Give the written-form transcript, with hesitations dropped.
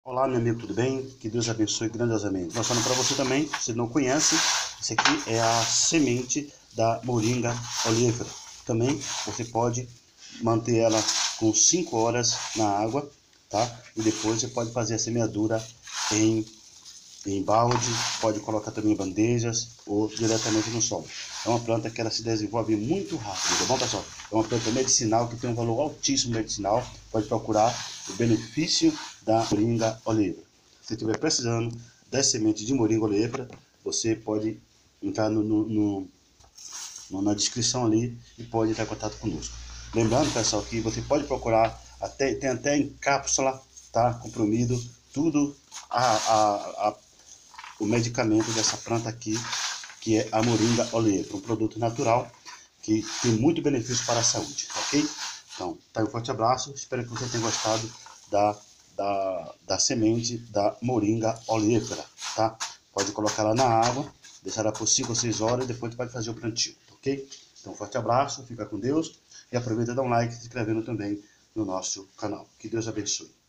Olá, meu amigo, tudo bem? Que Deus abençoe grandiosamente. Mostrando para você também, se não conhece, esse aqui é a semente da moringa oleífera. Também você pode manter ela com 5 horas na água, tá? E depois você pode fazer a semeadura em balde, pode colocar também em bandejas ou diretamente no solo. É uma planta que ela se desenvolve muito rápido, tá bom, pessoal? É uma planta medicinal que tem um valor altíssimo medicinal. Pode procurar o benefício da moringa oleífera. Se estiver precisando das sementes de moringa oleífera, você pode entrar na descrição ali e pode entrar em contato conosco. Lembrando, pessoal, que você pode procurar, tem até em cápsula, tá? Comprimido, tudo o medicamento dessa planta aqui, que é a moringa oleífera, um produto natural que tem muito benefício para a saúde, ok? Então, tá, um forte abraço, espero que você tenha gostado da semente da moringa oleífera, tá? Pode colocar ela na água, deixar ela por 5 ou 6 horas e depois pode fazer o plantio, ok? Então, um forte abraço, fica com Deus e aproveita e dá um like e se inscrevendo também no nosso canal. Que Deus abençoe.